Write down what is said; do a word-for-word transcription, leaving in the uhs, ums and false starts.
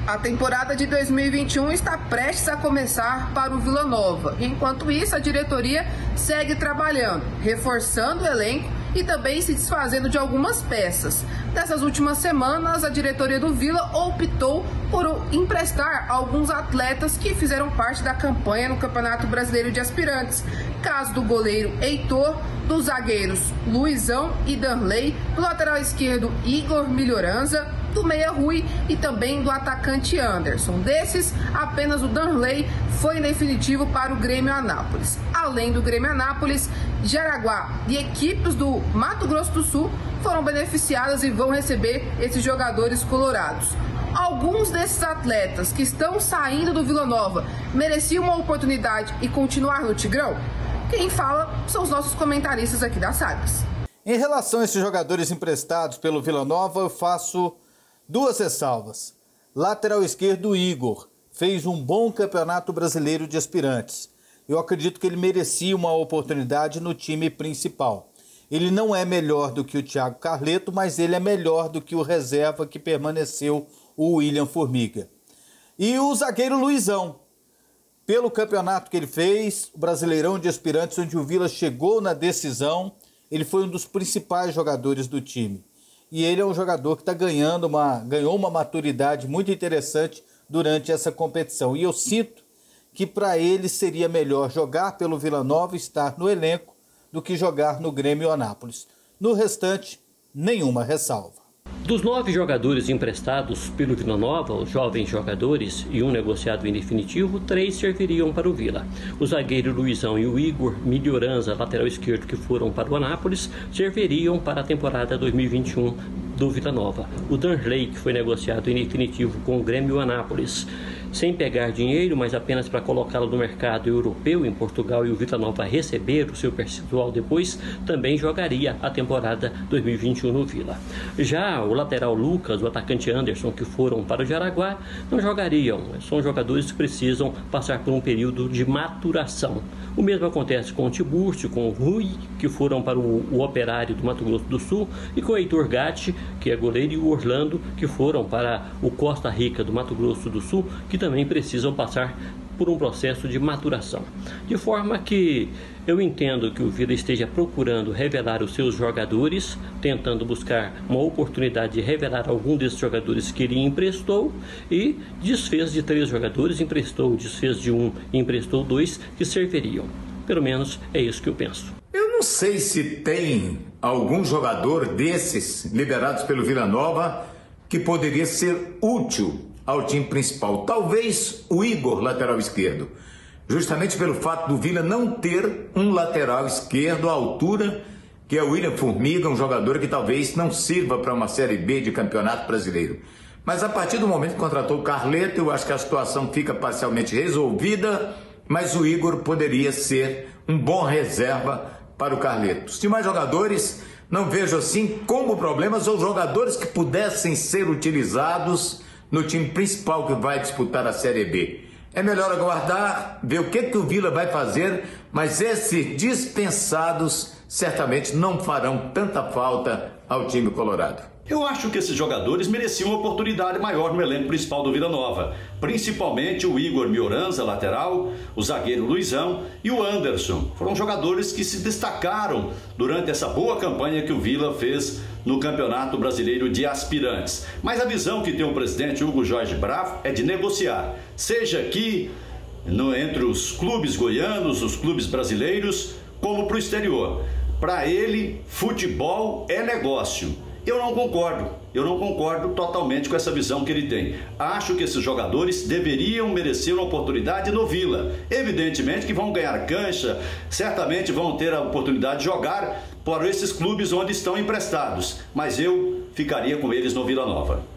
A temporada de dois mil e vinte e um está prestes a começar para o Vila Nova. Enquanto isso, a diretoria segue trabalhando, reforçando o elenco e também se desfazendo de algumas peças. Nessas últimas semanas, a diretoria do Vila optou por emprestar alguns atletas que fizeram parte da campanha no Campeonato Brasileiro de Aspirantes. Caso do goleiro Heitor, dos zagueiros Luizão e Danley, do lateral esquerdo Igor Melhoranza, do meia Rui e também do atacante Anderson. Desses, apenas o Danley foi em definitivo para o Grêmio Anápolis. Além do Grêmio Anápolis, Jaraguá e equipes do Mato Grosso do Sul foram beneficiadas e vão receber esses jogadores colorados. Alguns desses atletas que estão saindo do Vila Nova mereciam uma oportunidade e continuar no Tigrão? Quem fala são os nossos comentaristas aqui das Sagres. Em relação a esses jogadores emprestados pelo Vila Nova, eu faço duas ressalvas. Lateral esquerdo, Igor, fez um bom campeonato brasileiro de aspirantes. Eu acredito que ele merecia uma oportunidade no time principal. Ele não é melhor do que o Thiago Carleto, mas ele é melhor do que o reserva que permaneceu, o William Formiga. E o zagueiro Luizão, pelo campeonato que ele fez, o Brasileirão de Aspirantes, onde o Vila chegou na decisão, ele foi um dos principais jogadores do time. E ele é um jogador que está ganhando uma, ganhou uma maturidade muito interessante durante essa competição. E eu sinto que para ele seria melhor jogar pelo Vila Nova, estar no elenco, do que jogar no Grêmio Anápolis. No restante, nenhuma ressalva. Dos nove jogadores emprestados pelo Vila Nova, os jovens jogadores e um negociado em definitivo, três serviriam para o Vila. O zagueiro Luizão e o Igor Melhoranza, lateral esquerdo, que foram para o Anápolis, serviriam para a temporada dois mil e vinte e um do Vila Nova. O Danley, que foi negociado em definitivo com o Grêmio Anápolis, sem pegar dinheiro, mas apenas para colocá-lo no mercado europeu em Portugal e o Vila Nova receber o seu percentual depois, também jogaria a temporada dois mil e vinte e um no Vila. Já o lateral Lucas, o atacante Anderson, que foram para o Jaraguá, não jogariam. São jogadores que precisam passar por um período de maturação. O mesmo acontece com o Tiburcio, com o Rui, que foram para o, o Operário do Mato Grosso do Sul, e com o Heitor Gatti, que é goleiro, e o Orlando, que foram para o Costa Rica do Mato Grosso do Sul, que também precisam passar por um processo de maturação. De forma que eu entendo que o Vila esteja procurando revelar os seus jogadores, tentando buscar uma oportunidade de revelar algum desses jogadores que ele emprestou, e desfez de três jogadores, emprestou, desfez de um e emprestou dois que serviriam. Pelo menos é isso que eu penso. Eu não sei se tem algum jogador desses liberados pelo Vila Nova que poderia ser útil ao time principal. Talvez o Igor, lateral esquerdo, justamente pelo fato do Vila não ter um lateral esquerdo à altura, que é o William Formiga, um jogador que talvez não sirva para uma Série B de Campeonato Brasileiro. Mas a partir do momento que contratou o Carleto, eu acho que a situação fica parcialmente resolvida, mas o Igor poderia ser um bom reserva para o Carleto. Os demais jogadores, não vejo assim como problemas ou jogadores que pudessem ser utilizados no time principal que vai disputar a Série B. É melhor aguardar, ver o que, que o Vila vai fazer, mas esses dispensados certamente não farão tanta falta ao time colorado. Eu acho que esses jogadores mereciam uma oportunidade maior no elenco principal do Vila Nova, principalmente o Igor Melhoranza, lateral, o zagueiro Luizão e o Anderson. Foram jogadores que se destacaram durante essa boa campanha que o Vila fez no Campeonato Brasileiro de Aspirantes. Mas a visão que tem o presidente Hugo Jorge Bravo é de negociar, seja aqui no, entre os clubes goianos, os clubes brasileiros, como para o exterior. Para ele, futebol é negócio. Eu não concordo, eu não concordo totalmente com essa visão que ele tem. Acho que esses jogadores deveriam merecer uma oportunidade no Vila. Evidentemente que vão ganhar cancha, certamente vão ter a oportunidade de jogar por esses clubes onde estão emprestados, mas eu ficaria com eles no Vila Nova.